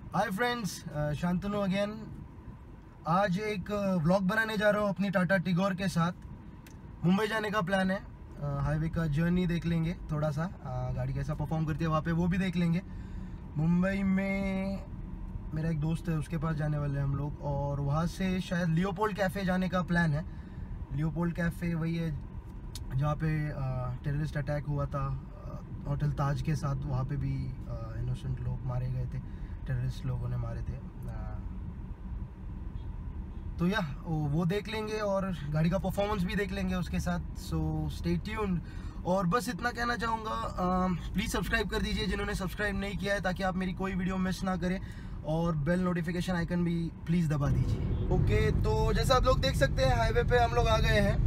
Hi friends, Shantanu again. आज एक vlog बनाने जा रहा हूँ अपनी टाटा टिगोर के साथ। मुंबई जाने का प्लान है। हाईवे का जर्नी देख लेंगे, थोड़ा सा गाड़ी कैसा परफॉर्म करती है वहाँ पे वो भी देख लेंगे। मुंबई में मेरा एक दोस्त है, उसके पास जाने वाले हैं हम लोग, और वहाँ से शायद लियोपोल्ड कैफ़े जाने का प्लान है। लियोपोल्ड कैफ़े वही है जहाँ पे टेररिस्ट अटैक हुआ था होटल ताज के साथ। वहाँ पे भी इनोसेंट लोग मारे गए थे, टेररिस्ट लोगों ने मारे थे। तो या वो देख लेंगे और गाड़ी का परफॉर्मेंस भी देख लेंगे उसके साथ। So stay tuned. और बस इतना कहना चाहूँगा, प्लीज़ सब्सक्राइब कर दीजिए जिन्होंने सब्सक्राइब नहीं किया है, ताकि आप मेरी कोई वीडियो मिस ना करें, और बेल नोटिफिकेशन आइकन भी प्लीज़ दबा दीजिए। ओके, तो जैसा आप लोग देख सकते हैं हाईवे पे हम लोग आ गए हैं,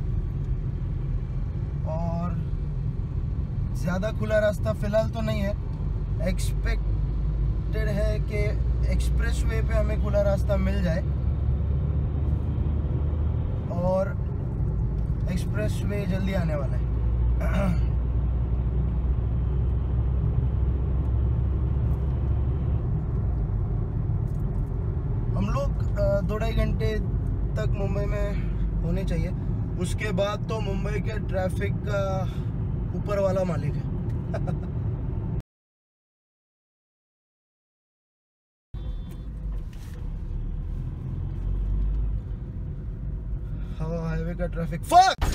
और ज़्यादा खुला रास्ता फ़िलहाल तो नहीं है। एक्सपेक्टेड है कि एक्सप्रेस वे पे हमें खुला रास्ता मिल जाए, और एक्सप्रेस वे जल्दी आने वाला है। हम लोग 2-2.5 घंटे तक मुंबई में होने चाहिए। उसके बाद तो मुंबई के ट्रैफिक का ऊपर वाला मालिक है। हवा हाईवे का traffic fuck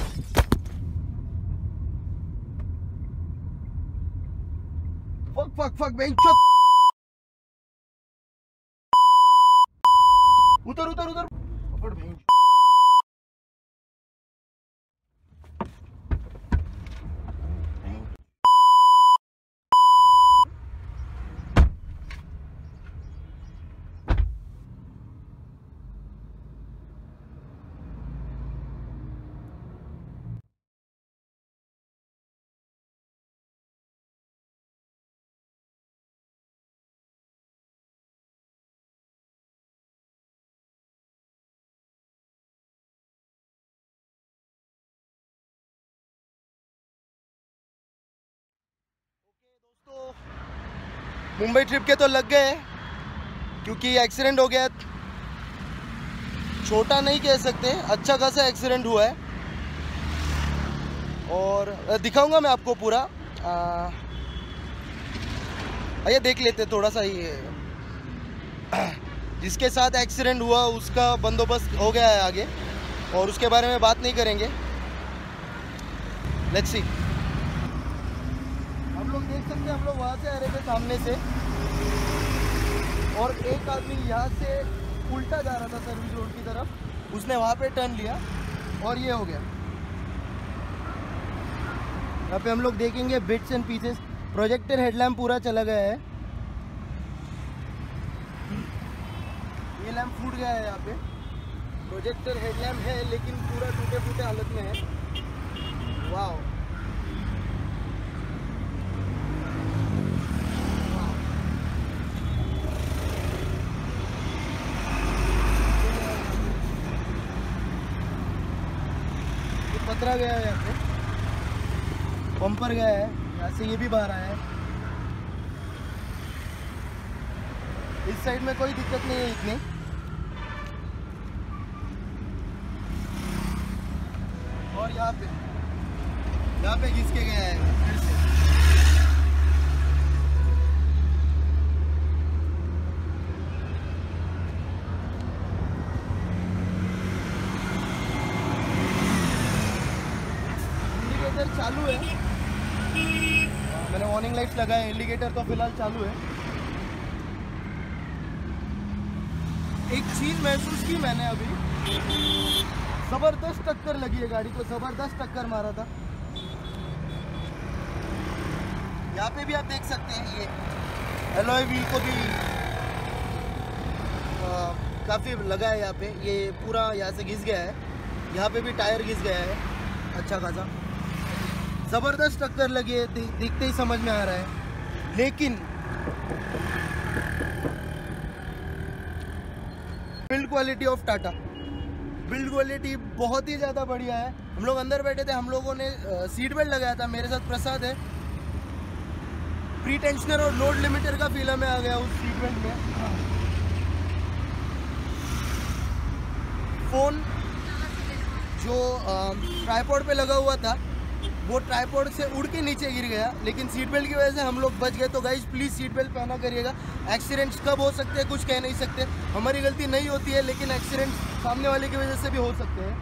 fuck fuck fuck बेंचो। उतर उतर उतर पकड़ बेंच। दोस्तों, मुंबई ट्रिप के तो लग गए, क्योंकि एक्सीडेंट हो गया। छोटा नहीं कह सकते, अच्छा खासा एक्सीडेंट हुआ है, और दिखाऊंगा मैं आपको पूरा। ये देख लेते थोड़ा सा ही। जिसके साथ एक्सीडेंट हुआ उसका बंदोबस्त हो गया है आगे, और उसके बारे में बात नहीं करेंगे। Let's see. हम लोग देख सकते हैं, हम लोग वहाँ से आ रहे थे सामने से, और एक आदमी यहाँ से उल्टा जा रहा था सर्विस रोड की तरफ। उसने वहाँ पे टर्न लिया और ये हो गया। यहाँ पे हम लोग देखेंगे bits and pieces. Projector headlamp पूरा चला गया है, ये लैम्प फूट गया है। यहाँ पे प्रोजेक्टर हेडलैम्प है, लेकिन पूरा टूटे फूटे हालत में है। वाह, पतरा गया है, यहाँ पे बम्पर गया है, यहाँ से ये भी बाहर आया है। इस साइड में कोई दिक्कत नहीं है इतनी। और यहाँ पे घिस के गया है फिर से। इंडिकेटर चालू है, मैंने वार्निंग लाइट्स लगाए, इंडिकेटर तो फिलहाल चालू है। एक चीज़ महसूस की मैंने अभी, ज़बरदस्त टक्कर लगी है गाड़ी को, ज़बरदस्त टक्कर मारा था। यहाँ पे भी आप देख सकते हैं, ये एलॉय व्हील को भी काफ़ी लगा है यहाँ पे। ये पूरा यहाँ से घिस गया है, यहाँ पे भी टायर घिस गया है अच्छा खासा। ज़बरदस्त टक्कर लगी है, देखते ही समझ में आ रहा है। लेकिन build quality of Tata, build quality बहुत ही ज़्यादा बढ़िया है। हम लोग अंदर बैठे थे, हम लोगों ने सीट बेल्ट लगाया था। मेरे साथ प्रसाद है, प्री टेंशनर और लोड लिमिटर का फील हमें आ गया उस सीट बेल्ट में। फ़ोन जो ट्राइपॉड पे लगा हुआ था वो ट्राइपॉड से उड़ के नीचे गिर गया, लेकिन सीट बेल्ट की वजह से हम लोग बच गए। तो गाइज प्लीज़ सीट बेल्ट पहना करिएगा। एक्सीडेंट्स कब हो सकते हैं कुछ कह नहीं सकते, हमारी गलती नहीं होती है, लेकिन एक्सीडेंट्स सामने वाले की वजह से भी हो सकते हैं।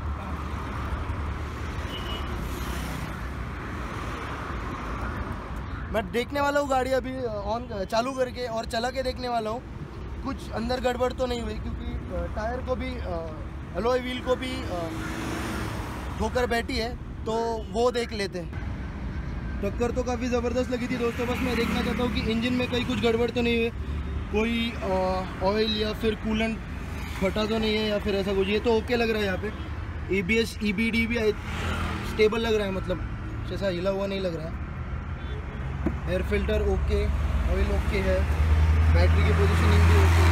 मैं देखने वाला हूँ गाड़ी अभी ऑन चालू करके और चला के देखने वाला हूँ कुछ अंदर गड़बड़ तो नहीं हुई, क्योंकि टायर को भी अलॉय व्हील को भी ठोकर बैठी है, तो वो देख लेते हैं। टक्कर तो काफ़ी ज़बरदस्त लगी थी दोस्तों। बस मैं देखना चाहता हूँ कि इंजन में कहीं कुछ गड़बड़ तो नहीं हुई, कोई ऑयल या फिर कूलेंट फटा तो नहीं है या फिर ऐसा कुछ। ये तो ओके लग रहा है। यहाँ पे ABS EBD भी स्टेबल लग रहा है, मतलब जैसा हिला हुआ नहीं लग रहा है। Air filter okay, oil okay है, बैटरी की पोजीशनिंग भी ओके,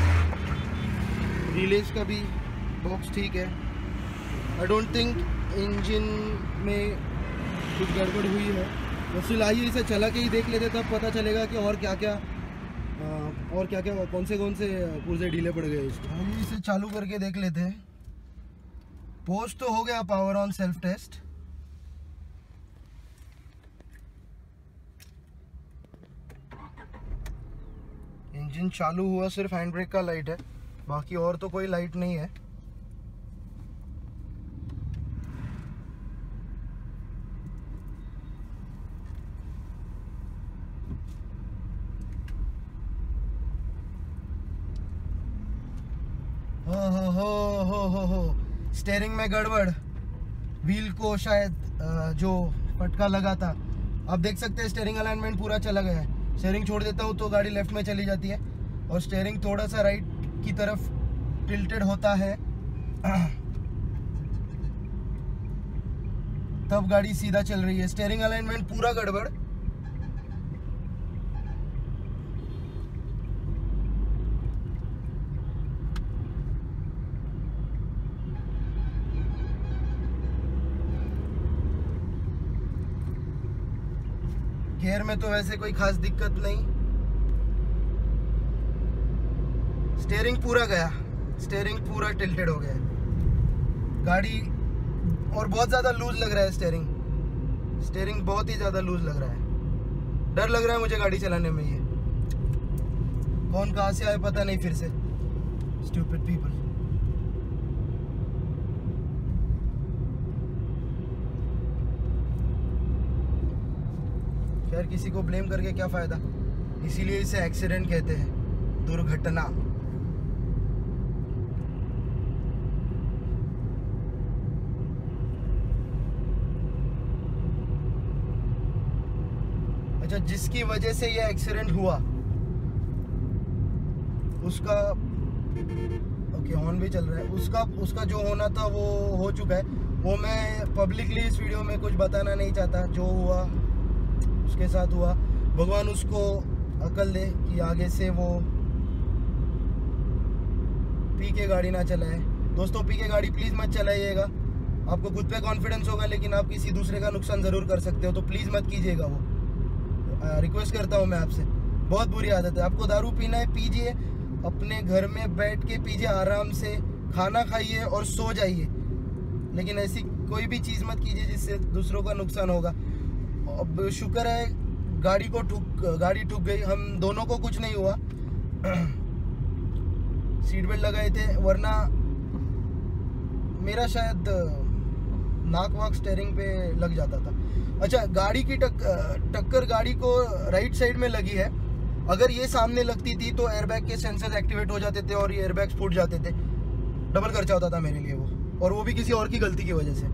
रिलेज का भी बॉक्स ठीक है। आई डोंट थिंक इंजन में कुछ गड़बड़ हुई है। तो फिलहाल आइए इसे चला के ही देख लेते, तब पता चलेगा कि और क्या क्या कौन से पुर्जे ढीले पड़ गए इसके। आइए इसे चालू करके देख लेते हैं। पोस्ट तो हो गया power on self test. Engine चालू हुआ, सिर्फ हैंड ब्रेक का लाइट है, बाकी और तो कोई लाइट नहीं है। हो स्टीयरिंग में गड़बड़, व्हील को शायद जो फटका लगा था। आप देख सकते हैं स्टीयरिंग अलाइनमेंट पूरा चला गया है। स्टीयरिंग छोड़ देता हूँ तो गाड़ी लेफ्ट में चली जाती है, और स्टीयरिंग थोड़ा सा राइट की तरफ टिल्टेड होता है तब गाड़ी सीधा चल रही है। स्टीयरिंग अलाइनमेंट पूरा गड़बड़। गियर में तो वैसे कोई खास दिक्कत नहीं। स्टीयरिंग पूरा गया, स्टीयरिंग पूरा टिल्टेड हो गया गाड़ी, और बहुत ज़्यादा लूज लग रहा है स्टीयरिंग बहुत ही ज़्यादा लूज लग रहा है। डर लग रहा है मुझे गाड़ी चलाने में। ये कौन कहाँ से आए पता नहीं फिर से। Stupid people. खैर किसी को ब्लेम करके क्या फ़ायदा, इसीलिए इसे एक्सीडेंट कहते हैं, दुर्घटना। अच्छा, जिसकी वजह से ये एक्सीडेंट हुआ उसका ओके हॉर्न भी चल रहा है, उसका जो होना था वो हो चुका है। वो मैं पब्लिकली इस वीडियो में कुछ बताना नहीं चाहता। जो हुआ उसके साथ हुआ, भगवान उसको अकल दे कि आगे से वो पी के गाड़ी ना चलाए। दोस्तों पी के गाड़ी प्लीज़ मत चलाइएगा। आपको खुद पे कॉन्फिडेंस होगा लेकिन आप किसी दूसरे का नुकसान ज़रूर कर सकते हो, तो प्लीज़ मत कीजिएगा। वो रिक्वेस्ट करता हूँ मैं आपसे, बहुत बुरी आदत है। आपको दारू पीना है पीजिए, अपने घर में बैठ के पीजिए, आराम से खाना खाइए और सो जाइए, लेकिन ऐसी कोई भी चीज़ मत कीजिए जिससे दूसरों का नुकसान होगा। अब शुक्र है गाड़ी ठुक गई, हम दोनों को कुछ नहीं हुआ। सीट बेल्ट लगाए थे, वरना मेरा शायद नाक वाक स्टीयरिंग पे लग जाता था। अच्छा, गाड़ी की टक्कर गाड़ी को राइट साइड में लगी है। अगर ये सामने लगती थी तो एयरबैग के सेंसर्स एक्टिवेट हो जाते थे और ये एयरबैग्स फूट जाते थे। डबल खर्चा होता था मेरे लिए वो, और वो भी किसी और की गलती की वजह से।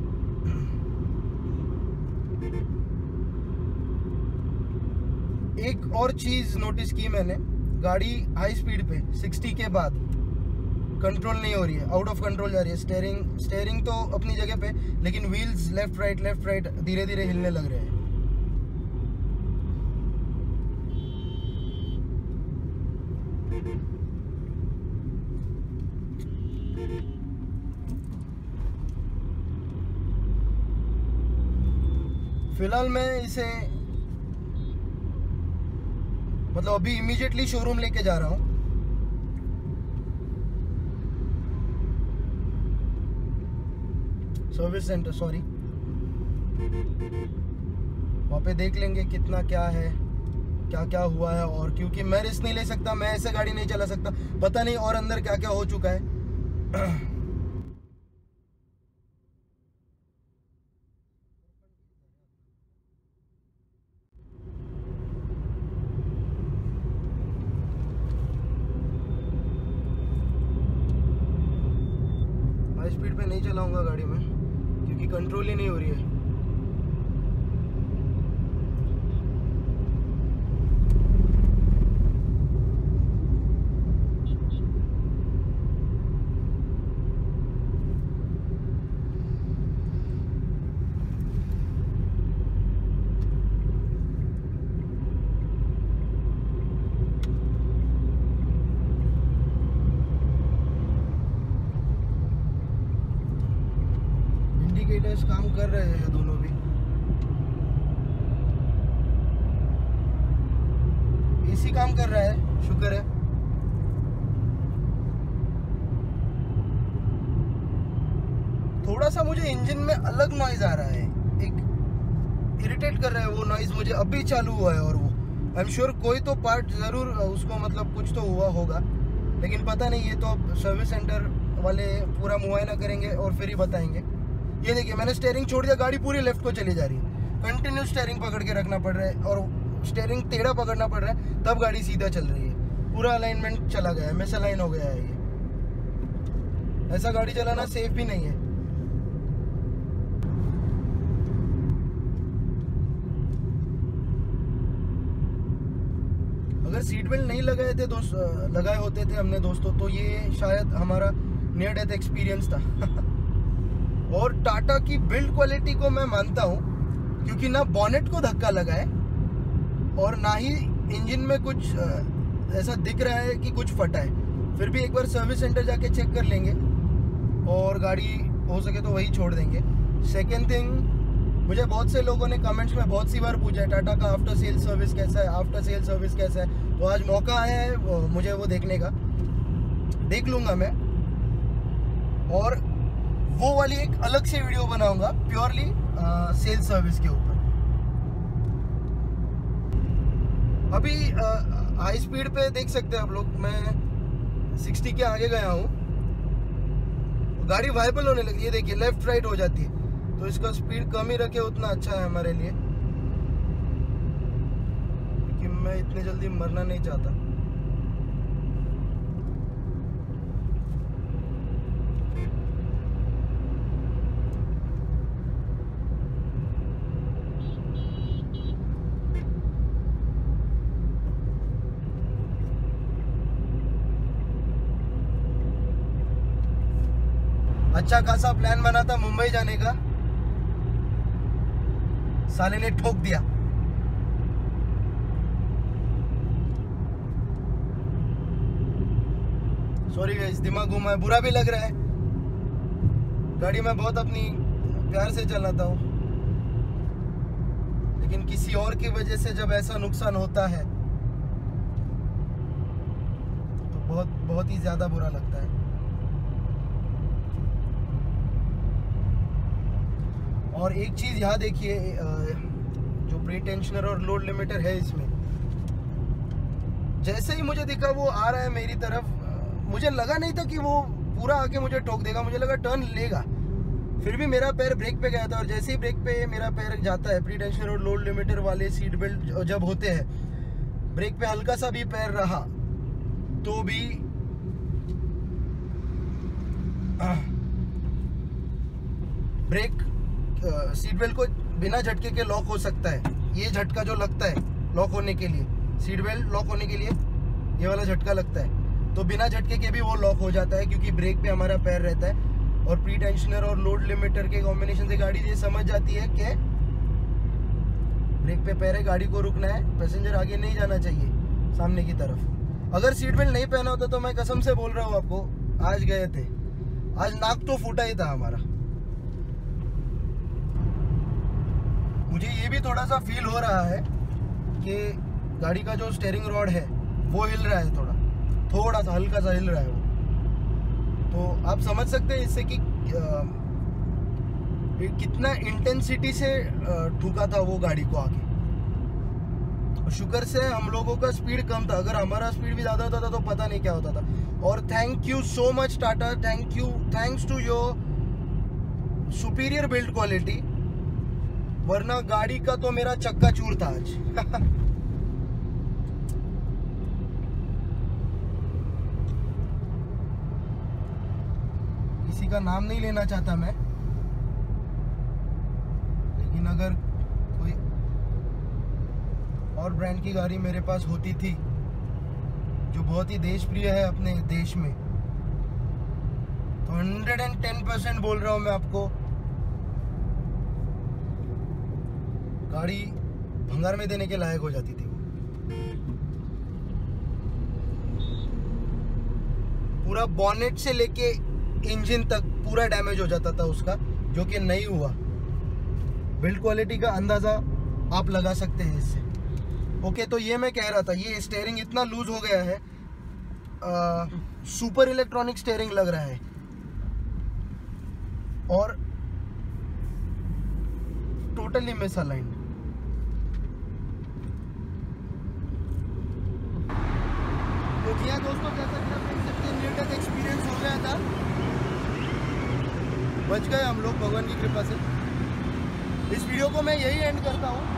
एक और चीज़ नोटिस की मैंने, गाड़ी हाई स्पीड पे 60 के बाद कंट्रोल नहीं हो रही है, आउट ऑफ कंट्रोल जा रही है। स्टीयरिंग तो अपनी जगह पे, लेकिन व्हील्स लेफ्ट राइट धीरे धीरे हिलने लग रहे हैं। फिलहाल मैं इसे मतलब अभी इमीडिएटली शोरूम लेके जा रहा हूँ। Service centre, sorry. वहाँ पे देख लेंगे कितना क्या है, क्या क्या हुआ है। और क्योंकि मैं रिस्क नहीं ले सकता, मैं ऐसे गाड़ी नहीं चला सकता, पता नहीं और अंदर क्या क्या हो चुका है। हाई स्पीड पे नहीं चलाऊंगा गाड़ी में, क्योंकि कंट्रोल ही नहीं हो रही है। इंडिकेटर्स काम कर रहे हैं दोनों भी। एसी काम कर रहा है, शुक्र है। थोड़ा सा मुझे इंजन में अलग नॉइज आ रहा है, एक इरिटेट कर रहा है वो नॉइज मुझे। अभी चालू हुआ है और वो आई एम श्योर कोई तो पार्ट जरूर उसको मतलब कुछ तो हुआ होगा, लेकिन पता नहीं। ये तो अब सर्विस सेंटर वाले पूरा मुआयना करेंगे और फिर ही बताएंगे। ये देखिए, मैंने स्टीयरिंग छोड़ दिया, गाड़ी पूरी लेफ्ट को चली जा रही है। कंटिन्यू स्टीयरिंग पकड़ के रखना पड़ रहा है और स्टीयरिंग टेढ़ा पकड़ना पड़ रहा है, तब गाड़ी सीधा चल रही है। पूरा अलाइनमेंट चला गया है, मिस अलाइन हो गया है ये। ऐसा गाड़ी चलाना सेफ भी नहीं है। अगर सीट बेल्ट नहीं लगाए थे लगाए होते थे हमने दोस्तों, तो ये शायद हमारा नियर डेथ एक्सपीरियंस था। और टाटा की बिल्ड क्वालिटी को मैं मानता हूँ, क्योंकि ना बॉनेट को धक्का लगा है और ना ही इंजन में कुछ ऐसा दिख रहा है कि कुछ फटा है। फिर भी एक बार सर्विस सेंटर जाके चेक कर लेंगे और गाड़ी हो सके तो वही छोड़ देंगे। सेकेंड थिंग, मुझे बहुत से लोगों ने कमेंट्स में बहुत सी बार पूछा है टाटा का आफ्टर सेल सर्विस कैसा है, आफ्टर सेल सर्विस कैसा है। तो आज मौका है मुझे वो देखने का, देख लूँगा मैं। और वो वाली एक अलग से वीडियो बनाऊंगा प्योरली सेल सर्विस के ऊपर। अभी हाई स्पीड पे देख सकते हैं आप लोग, मैं 60 के आगे गया हूँ, गाड़ी वाइबल होने लगी है। देखिए लेफ्ट राइट हो जाती है, तो इसका स्पीड कम ही रखे उतना अच्छा है हमारे लिए, क्योंकि मैं इतनी जल्दी मरना नहीं चाहता। अच्छा खासा प्लान बना था मुंबई जाने का, साले ने ठोक दिया। सॉरी गाइस, दिमाग घूमा है, बुरा भी लग रहा है। गाड़ी में बहुत अपनी प्यार से चलाता हूँ, लेकिन किसी और की वजह से जब ऐसा नुकसान होता है तो बहुत ही ज्यादा बुरा लगता है। और एक चीज यहाँ देखिए, जो प्री टेंशनर और लोड लिमिटर है इसमें, जैसे ही मुझे दिखा वो आ रहा है मेरी तरफ, मुझे लगा नहीं था कि वो पूरा आके मुझे ठोक देगा, मुझे लगा टर्न लेगा। फिर भी मेरा पैर ब्रेक पे गया था, और जैसे ही ब्रेक पे मेरा पैर जाता है, प्री टेंशनर और लोड लिमिटर वाले सीट बेल्ट जब होते हैं, ब्रेक पे हल्का सा भी पैर रहा तो भी ब्रेक सीट बेल्ट को बिना झटके के लॉक हो सकता है। ये झटका जो लगता है लॉक होने के लिए, सीट बेल्ट लॉक होने के लिए ये वाला झटका लगता है, तो बिना झटके के भी वो लॉक हो जाता है, क्योंकि ब्रेक पे हमारा पैर रहता है। और प्री टेंशनर और लोड लिमिटर के कॉम्बिनेशन से गाड़ी ये समझ जाती है कि ब्रेक पे पैर है, गाड़ी को रुकना है, पैसेंजर आगे नहीं जाना चाहिए सामने की तरफ। अगर सीट बेल्ट नहीं पहना होता तो मैं कसम से बोल रहा हूँ आपको, आज गए थे, आज नाक तो फूटा ही था हमारा। मुझे ये भी थोड़ा सा फील हो रहा है कि गाड़ी का जो स्टीयरिंग रॉड है वो हिल रहा है, थोड़ा सा हल्का सा हिल रहा है वो। तो आप समझ सकते हैं इससे कि कितना इंटेंसिटी से ठुका था वो गाड़ी को आके। शुक्र से हम लोगों का स्पीड कम था, अगर हमारा स्पीड भी ज़्यादा होता था तो पता नहीं क्या होता था। और thank you so much Tata, thanks to your superior build quality, वरना गाड़ी का तो मेरा चक्का चूर था आज। किसी का नाम नहीं लेना चाहता मैं, लेकिन अगर कोई और ब्रांड की गाड़ी मेरे पास होती थी जो बहुत ही देश प्रिय है अपने देश में, तो 110% बोल रहा हूं मैं आपको, गाड़ी भंगार में देने के लायक हो जाती थी वो। पूरा बॉनेट से लेके इंजन तक पूरा डैमेज हो जाता था उसका, जो कि नहीं हुआ। बिल्ड क्वालिटी का अंदाजा आप लगा सकते हैं इससे। ओके, तो ये मैं कह रहा था, ये स्टीयरिंग इतना लूज हो गया है, सुपर इलेक्ट्रॉनिक स्टीयरिंग लग रहा है, और टोटली मिसअलाइंड। तो किया दोस्तों, जैसा कि आप देख सकते हैं नियर डेथ एक्सपीरियंस हो गया था, बच गए हम लोग भगवान की कृपा से। इस वीडियो को मैं यही एंड करता हूँ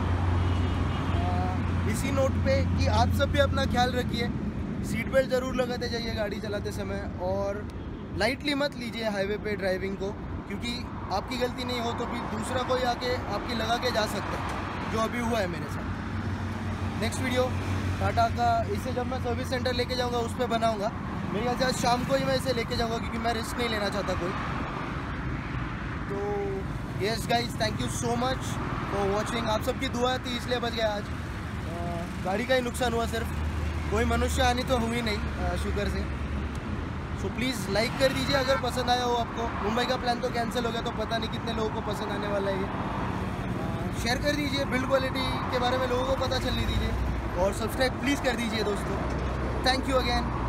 इसी नोट पे कि आप सब भी अपना ख्याल रखिए, सीट बेल्ट ज़रूर लगाते जाइए गाड़ी चलाते समय, और लाइटली मत लीजिए हाईवे पे ड्राइविंग को, क्योंकि आपकी गलती नहीं हो तो भी दूसरा कोई आके आपकी लगा के जा सकता है, जो अभी हुआ है मेरे साथ। नेक्स्ट वीडियो टाटा का, इसे जब मैं सर्विस सेंटर लेके जाऊंगा उस पर बनाऊंगा। मेरे ख्याल से आज शाम को ही मैं इसे लेके जाऊंगा, क्योंकि मैं रिस्क नहीं लेना चाहता कोई। तो yes guys, thank you so much for watching. आप सबकी दुआ थी इसलिए बच गया आज। गाड़ी का ही नुकसान हुआ सिर्फ, कोई मनुष्य हानि तो हुई नहीं शुक्र से। सो प्लीज़ लाइक कर दीजिए अगर पसंद आया हो आपको। मुंबई का प्लान तो कैंसिल हो गया, तो पता नहीं कितने लोगों को पसंद आने वाला है ये। शेयर कर दीजिए, बिल्ड क्वालिटी के बारे में लोगों को पता चलने दीजिए, और सब्सक्राइब प्लीज़ कर दीजिए दोस्तों। Thank you again.